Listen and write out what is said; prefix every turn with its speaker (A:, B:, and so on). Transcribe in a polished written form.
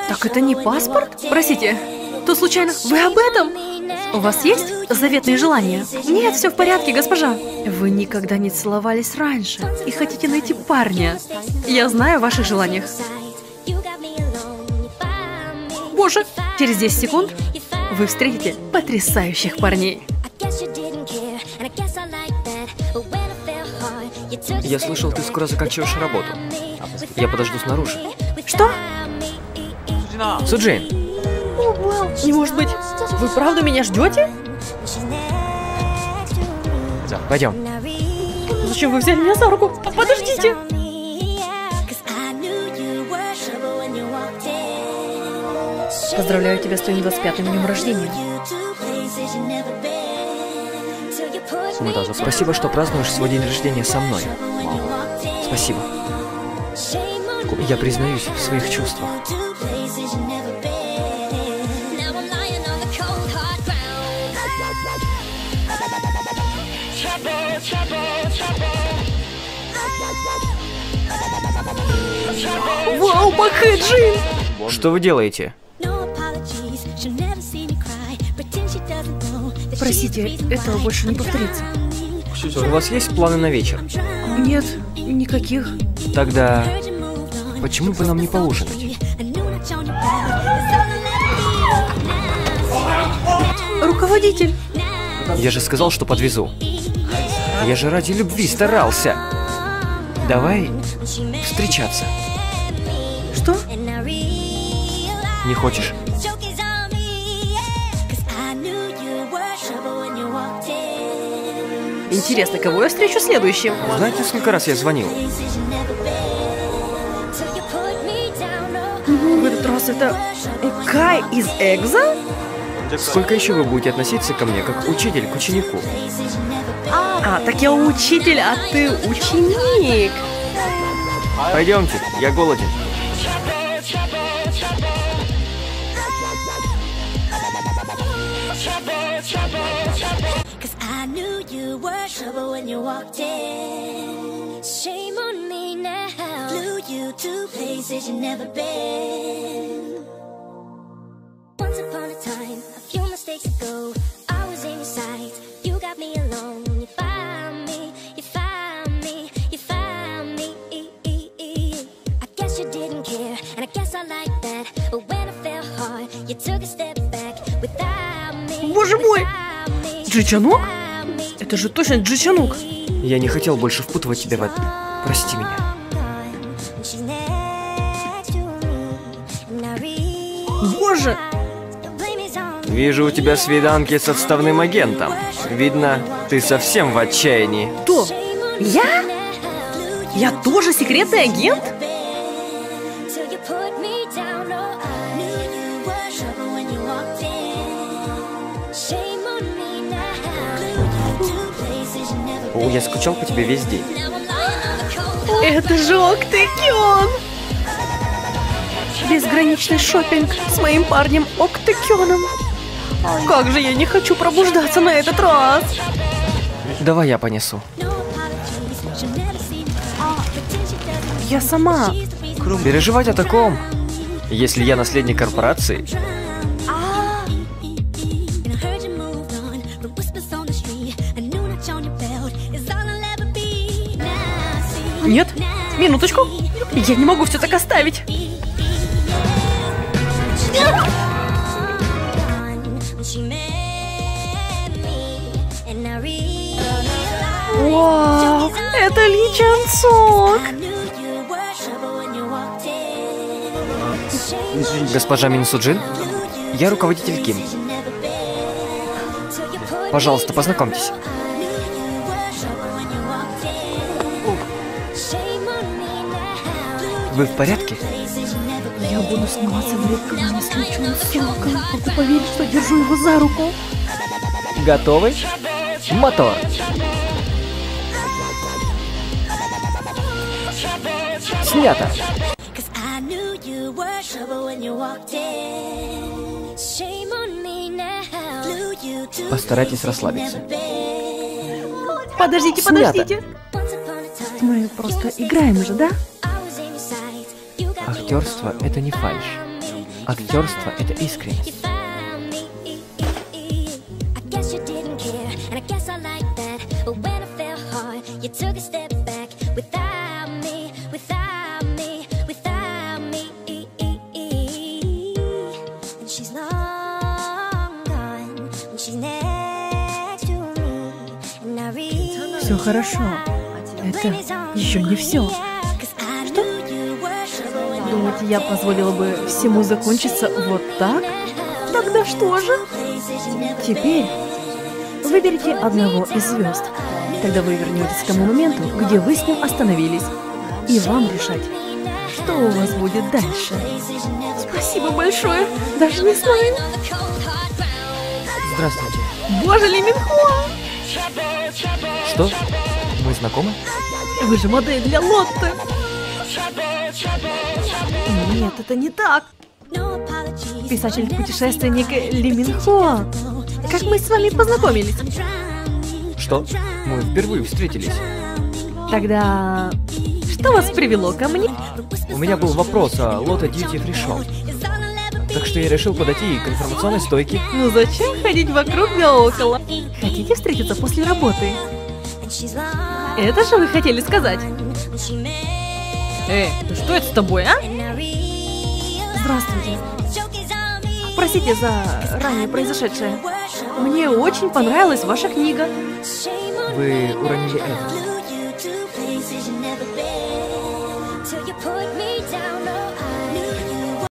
A: Так это не паспорт? Простите, то случайно вы об этом? У вас есть заветные желания? Нет, все в порядке, госпожа. Вы никогда не целовались раньше и хотите найти парня. Я знаю о ваших желаниях. Боже, через 10 секунд вы встретите потрясающих парней.
B: Я слышал, ты скоро заканчиваешь работу. Я подожду снаружи.
A: Что?
B: Суджин,
A: Не может быть, вы правда меня ждете?
B: пойдем.
A: Зачем вы взяли меня за руку? Подождите! Поздравляю тебя с твоим 25-м днем рождения.
B: Спасибо, что празднуешь свой день рождения со мной. Спасибо. Я признаюсь в своих чувствах.
A: Вау, Бакхэджин!
B: Что вы делаете?
A: Простите, этого больше не повторится.
B: У вас есть планы на вечер?
A: Нет, никаких.
B: Тогда почему бы нам не поужинать?
A: Руководитель!
B: Я же сказал, что подвезу. Я же ради любви старался. Давай встречаться.
A: Что?
B: Не хочешь?
A: Интересно, кого я встречу следующим?
B: Знаете, сколько раз я звонил?
A: В этот раз это Кай из Экза?
B: Сколько еще вы будете относиться ко мне, как учитель к ученику?
A: Так я учитель, а ты ученик.
B: Пойдемте, я голоден.
A: Боже мой! Джичанук? Это же точно Джичанук.
B: Я не хотел больше впутывать тебя в это. Прости меня.
A: Боже!
B: Вижу у тебя свиданки с отставным агентом. Видно, ты совсем в отчаянии.
A: Кто? Я? Я тоже секретный агент?
B: О, я скучал по тебе весь день.
A: Это же Октекион! Безграничный шопинг с моим парнем Октекионом. Как же я не хочу пробуждаться на этот раз!
B: Давай я понесу.
A: Я сама.
B: Переживать о таком, если я наследник корпорации.
A: Нет, минуточку. Я не могу все так оставить. Вау, это Ли Чан Сок.
B: Госпожа Мин Суджин, я руководитель Ким. Пожалуйста, познакомьтесь. Вы в порядке?
A: Я буду сниматься в рекламе с Ли Чан Соком. Могу поверить, что держу его за руку.
B: Готовы? Мотор! Снято! Постарайтесь расслабиться.
A: Подождите,
B: Снято.
A: подождите. Мы просто играем же, да?
B: Актерство — это не фальшь. Актерство — это искренность.
A: Все хорошо. Это еще не все. Что? Думаете, я позволила бы всему закончиться вот так? Тогда что же? Теперь выберите одного из звезд. Тогда вы вернетесь к тому моменту, где вы с ним остановились. И вам решать, что у вас будет дальше. Спасибо большое. Даже не знаю.
B: Здравствуйте.
A: Боже, Ли Минхо!
B: Что? Мы знакомы?
A: Вы же модель для Лотты. Нет, это не так. Писатель-путешественник Ли Минхо. Как мы с вами познакомились?
B: Что? Мы впервые встретились.
A: Тогда... Что вас привело ко мне?
B: У меня был вопрос о Lotte Duty Free Shop. Так что я решил подойти к информационной стойке.
A: Ну зачем ходить вокруг да около? Хотите встретиться после работы? Это же вы хотели сказать? Что это с тобой, а? Здравствуйте. Простите за ранее произошедшее. Мне очень понравилась ваша книга.
B: Вы уронили это.